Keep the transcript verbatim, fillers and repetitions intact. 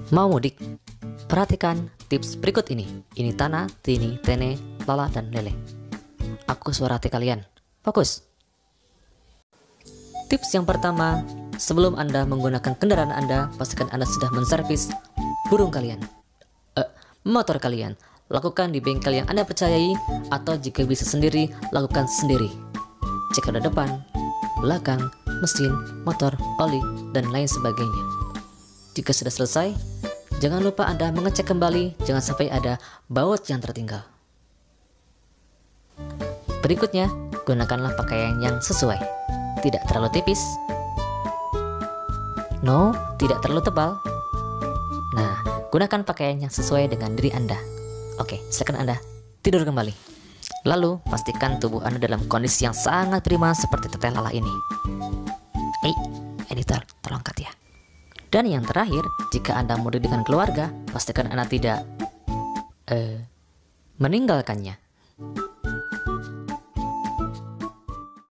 Mau mudik? Perhatikan tips berikut ini. Ini Tana, Tini, Tene, Lala, dan Lele. Aku suara hati kalian. Fokus. Tips yang pertama, sebelum Anda menggunakan kendaraan Anda, pastikan Anda sudah menservis burung kalian. Eh, motor kalian. Lakukan di bengkel yang Anda percayai, atau jika bisa sendiri, lakukan sendiri. Cek roda depan, belakang, mesin, motor, oli, dan lain sebagainya. Jika sudah selesai, jangan lupa Anda mengecek kembali, jangan sampai ada baut yang tertinggal. Berikutnya, gunakanlah pakaian yang sesuai. Tidak terlalu tipis, no, tidak terlalu tebal. Nah, gunakan pakaian yang sesuai dengan diri Anda. Oke, silakan Anda tidur kembali. Lalu, pastikan tubuh Anda dalam kondisi yang sangat prima seperti Teteh Lala ini. Eh, editor, tolong cut ya. Dan yang terakhir, jika Anda mudik dengan keluarga, pastikan Anda tidak uh, meninggalkannya.